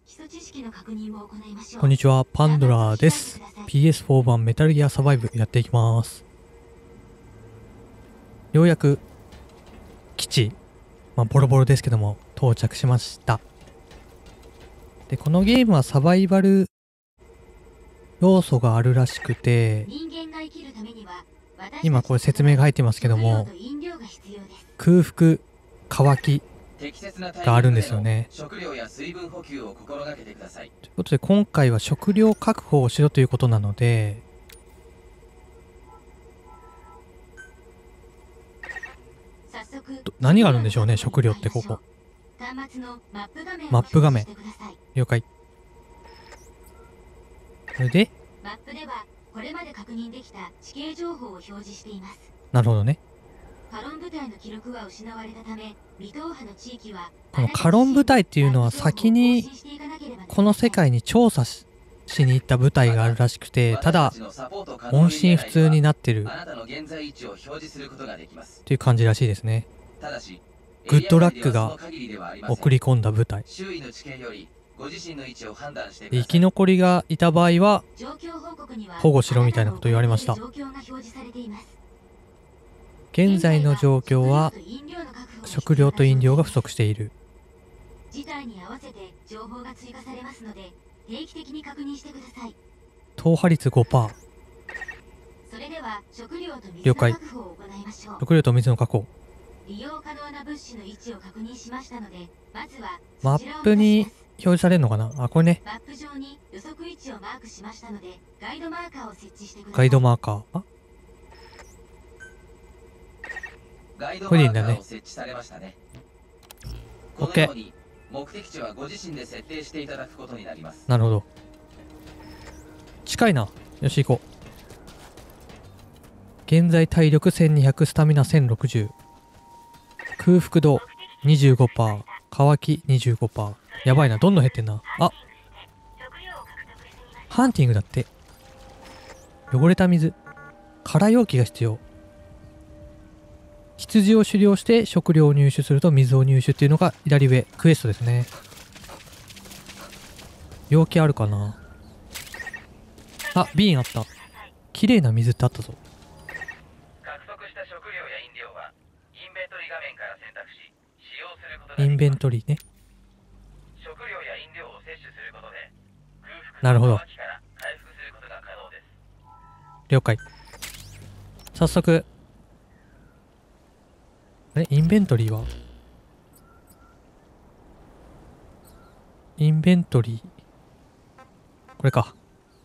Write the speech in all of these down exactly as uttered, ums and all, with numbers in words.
こんにちは、パンドラーです。ピーエスフォー 版メタルギアサバイブやっていきます。ようやく基地、まあボロボロですけども到着しました。で、このゲームはサバイバル要素があるらしくて、今これ説明が入ってますけども、空腹、乾きがあるんですよね。食料や水分補給を心がけてください。ということで今回は食料確保をしろということなので、何があるんでしょうね、食料ってここ。マップ画面。了解。それでマップではこれまで確認できた地形情報を表示しています。なるほどね。カロン部隊の記録は失われたため、未踏破の地域はこのカロン部隊っていうのは先にこの世界に調査 し, しに行った部隊があるらしくて、ただ音信不通になってるっていう感じらしいですね。グッドラックが送り込んだ部隊で、生き残りがいた場合は保護しろみたいなこと言われました。現在の状況は食料と飲料が不足している。踏破率 ごパーセント。 了解。食料と水の確保。マップに表示されるのかなあ、これね。ガイドマーカー。あ、これでいいんだね。オッケー。なるほど。近いな。よし、行こう。現在体力せんにひゃく、スタミナせんろくじゅう。空腹度 にじゅうごパーセント、乾き にじゅうごパーセント。やばいな、どんどん減ってんな。あ、ハンティングだって。汚れた水。空容器が必要。羊を狩猟して食料を入手すると水を入手っていうのが左上、クエストですね。容器あるかなあ、瓶あった。綺麗な水ってあったぞ。インベントリーね。なるほど。了解。早速。あれインベントリーはインベントリー。これか。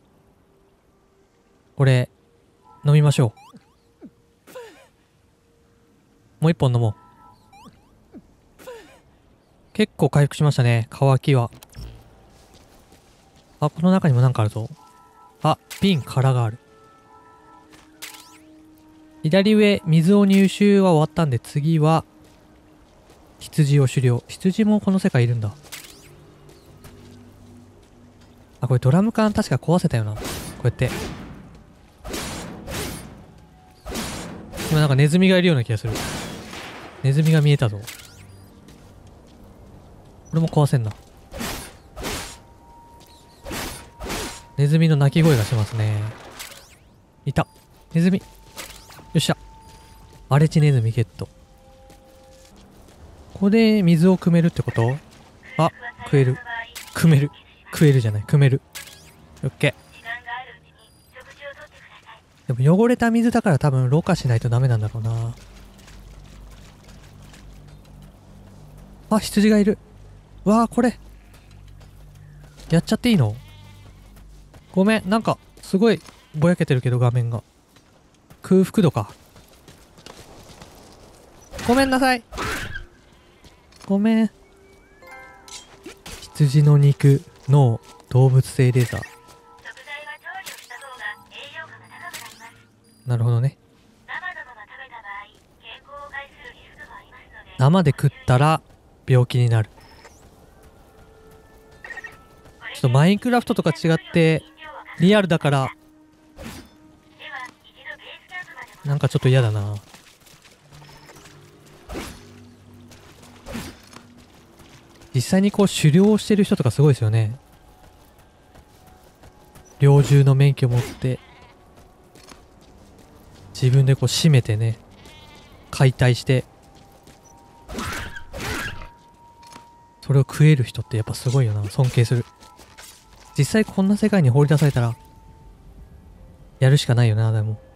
これ、飲みましょう。もう一本飲もう。結構回復しましたね。乾きは。あ、この中にもなんかあるぞ。あ、瓶空がある。左上、水を入手は終わったんで、次は、羊を狩猟。羊もこの世界いるんだ。あ、これドラム缶確か壊せたよな。こうやって。今なんかネズミがいるような気がする。ネズミが見えたぞ。これも壊せんな。ネズミの鳴き声がしますね。いた。ネズミ。よっしゃ。荒れ地ネズミゲット。ここで水を汲めるってこと？あ、食える。汲める。食えるじゃない。汲める。オッケー。でも汚れた水だから多分ろ過しないとダメなんだろうな。あ、羊がいる。わあ、これ。やっちゃっていいの？ごめん。なんか、すごいぼやけてるけど画面が。空腹度か。ごめんなさい。ごめん。羊の肉、脳、動物性レザー。なるほどね。生で食ったら病気になる。ちょっとマインクラフトとか違ってリアルだからなんかちょっと嫌だな。 実際にこう狩猟してる人とかすごいですよね。猟銃の免許持って自分でこう締めてね、解体してそれを食える人ってやっぱすごいよな。尊敬する。実際こんな世界に放り出されたらやるしかないよな。でも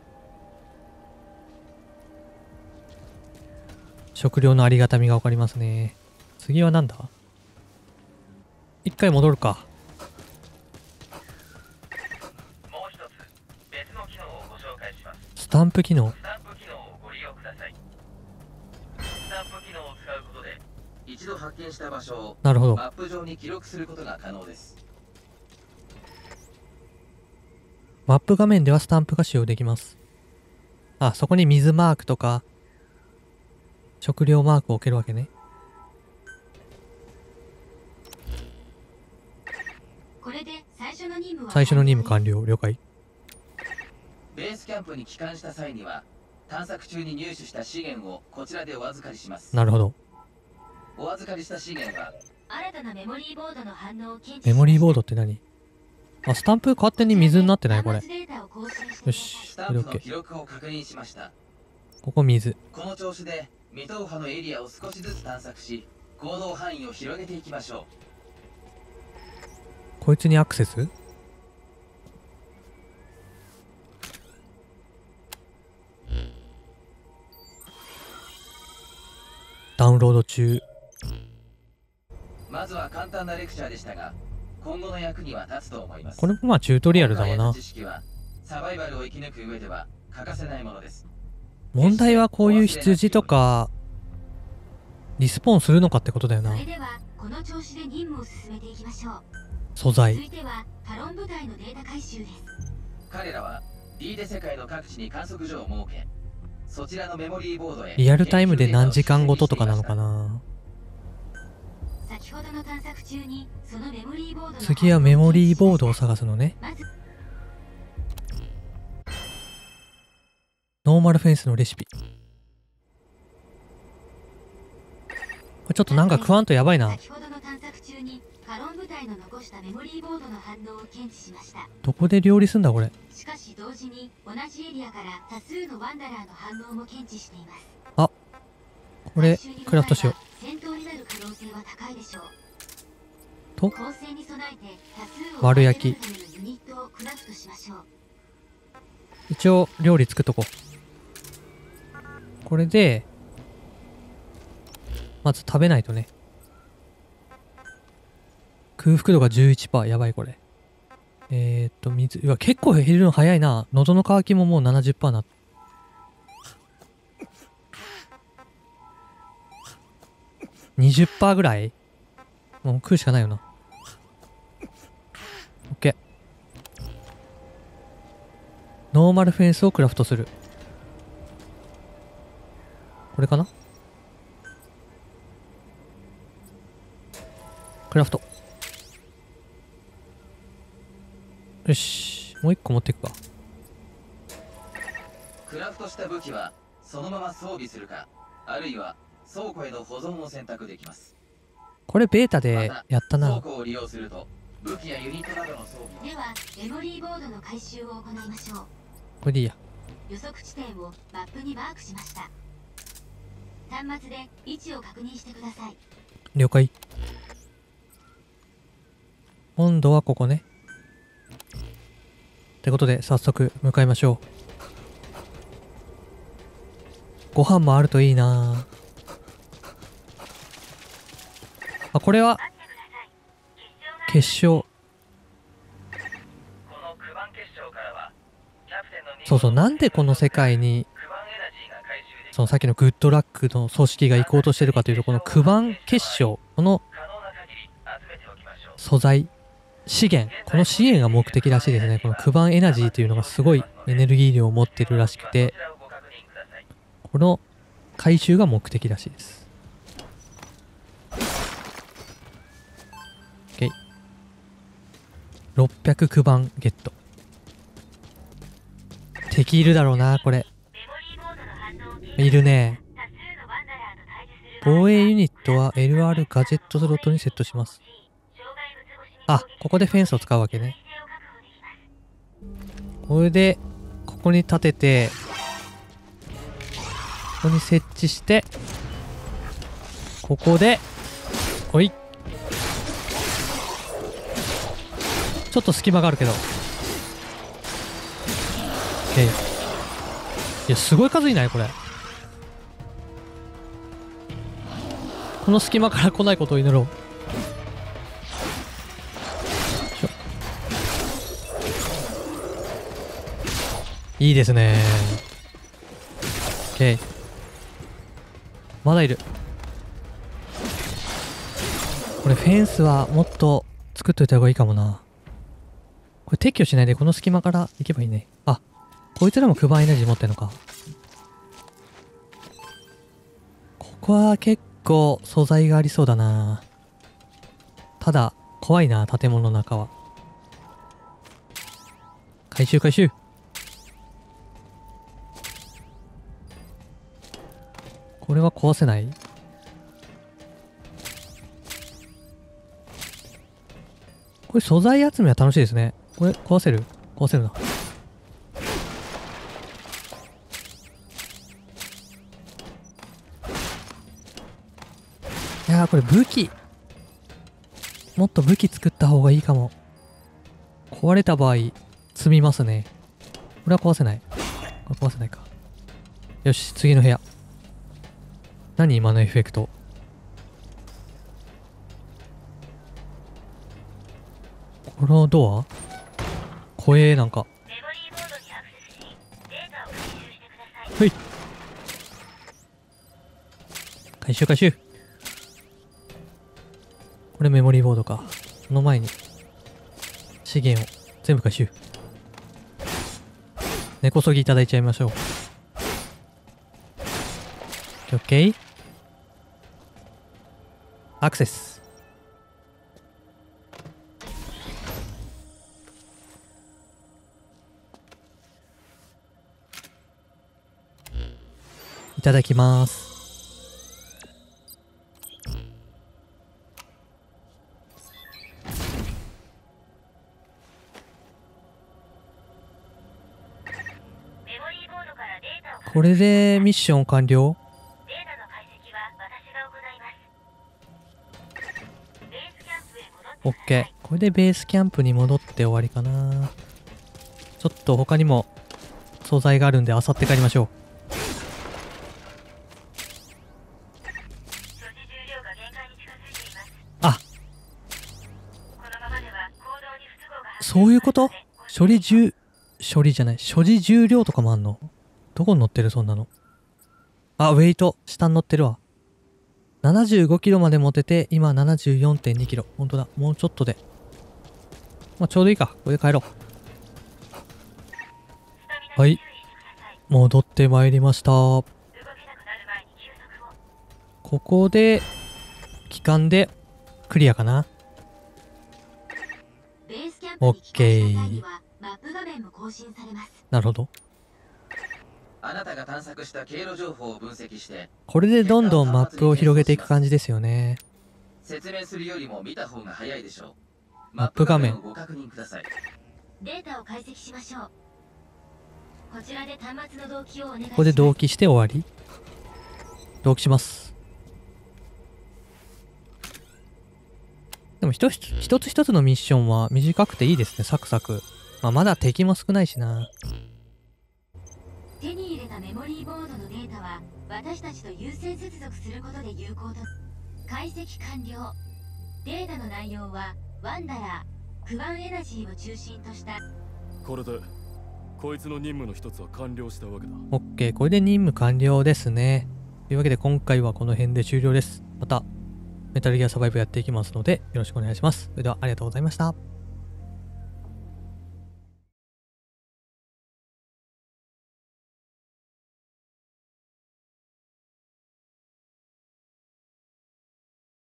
食料のありがたみが分かりますね。次はなんだ。一回戻るか。 もう一つ別の機能をご紹介します。 スタンプ機能。 スタンプ機能をご利用ください。スタンプ機能を使うことで一度発見した場所をなるほど。 マップ上に記録することが可能です。 マップ画面ではスタンプが使用できます。あ、そこに水マークとか食料マークを置けるわけね。 これで最初の任務は最初の任務完了。了解。 ベースキャンプに帰還した際には探索中に入手した資源をこちらでお預かりします。 なるほど。 お預かりした資源は新たなメモリーボードの反応を検知。 メモリーボードって何？あ、スタンプ勝手に水になってないこれ。よし、 スタこれンプの OK。 記録を確認しました。 ここ水。 この調子で未踏破のエリアを少しずつ探索し行動範囲を広げていきましょう。 こいつにアクセス？ダウンロード中。 まずは簡単なレクチャーでしたが今後の役には立つと思います。 これもまあチュートリアルだわな。 知識はサバイバルを生き抜く上では欠かせないものです。 問題はこういう羊とかリスポーンするのかってことだよな。 それではこの調子で任務を進めていきましょう。 素材。 続いてはカロン部隊のデータ回収です。 彼らは D で世界の各地に観測所を設けそちらのメモリーボードへリアルタイムで何時間ごととかなのかな。 先ほどの探索中にそのメモリーボードの次はメモリーボードを探すのね。 まずノーマルフェンスのレシピ。これちょっとなんか食わんとやばいな。 先ほどの探索中にカロン部隊の残したメモリーボードの反応を検知しました。 どこで料理すんだこれ。 しかし同時に同じエリアから多数のワンダラーの反応も検知しています。 あ、これクラフトしよう。 戦闘になる可能性は高いでしょう。 と攻勢に備えて多数を丸焼き。 集めるためのユニットをクラフトしましょう。 一応料理作っとこう。これでまず食べないとね。空腹度が じゅういちパーセント。やばいこれ。えー、っと水、うわ結構減るの早いな。喉の渇きももう ななじゅっパーセント な。にじゅっパーセント ぐらいもう食うしかないよな。オッケー。ノーマルフェンスをクラフトする。これかな。クラフト。よし、もう一個持っていくか。 クラフトした武器はそのまま装備するかあるいは倉庫への保存を選択できます。 これベータでやったな。 倉庫を利用すると武器やユニットなどの装備ではメモリーボードの回収を行いましょう。 これでいいや。 予測地点をマップにマークしました。端末で位置を確認してください。 了解。今度はここね。ってことで早速向かいましょう。ご飯もあるといいな。あ、これは結晶。そうそう、なんでこの世界にそのさっきのグッドラックの組織が行こうとしてるかというと、このクバン結晶、この素材資源、この資源が目的らしいですね。このクバンエナジーというのがすごいエネルギー量を持ってるらしくて、この回収が目的らしいです。 OK。 ろっぴゃくクバンゲット。敵いるだろうなこれ。いるね。 防衛ユニットは エルアール ガジェットスロットにセットします。あ、ここでフェンスを使うわけね。これで、ここに立てて、ここに設置して、ここで、ほい。ちょっと隙間があるけど。えい。いや、すごい数いないこれ。この隙間から来ないことを祈ろう。いいですねー。OK。まだいる。これフェンスはもっと作っといた方がいいかもな。これ撤去しないでこの隙間から行けばいいね。あ、こいつらもクバーエナジー持ってんのか。ここは結構素材がありそうだな。ただ、怖いな、建物の中は。回収回収。これは壊せない？これ素材集めは楽しいですね。これ壊せる？壊せるな。いやー、これ武器。もっと武器作った方がいいかも。壊れた場合、積みますね。これは壊せない。これ壊せないか。よし、次の部屋。何今のエフェクト。このドア怖え、なんか。はい。回収回収。これメモリーボードか。その前に資源を全部回収。根こそぎいただいちゃいましょう。オッケー。アクセス。いただきます。これでミッション完了。オッケー。これでベースキャンプに戻って終わりかな。ちょっと他にも素材があるんで漁って帰りましょう。あ、そういうこと？処理重、処理じゃない。所持重量とかもあんの？どこに乗ってるそんなの。あ、ウェイト。下に乗ってるわ。ななじゅうごキロまで持てて、今 ななじゅうよんてんにキロ。ほんとだ。もうちょっとで。まあ、ちょうどいいか。これで帰ろう。はい。戻ってまいりました。ここで、期間で、クリアかな。オッケー。なるほど。 あなたが探索した経路情報を分析して、 これでどんどんマップを広げていく感じですよね。 説明するよりも見た方が早いでしょう。 マップ画面。 ご確認ください。 データを解析しましょう。こちらで端末の同期をお願いします。 ここで同期して終わり？同期します。でも一つ一つ一つのミッションは短くていいですね。サクサク。まあ、まだ敵も少ないしな。 手に入れたメモリーボードのデータは私たちと優先接続することで有効と。解析完了。データの内容はワンダラー、クワンエナジーを中心とした。 これでこいつの任務の一つは完了したわけだ。 オッケー、これで任務完了ですね。というわけで今回はこの辺で終了です。またメタルギアサバイブやっていきますのでよろしくお願いします。それではありがとうございました。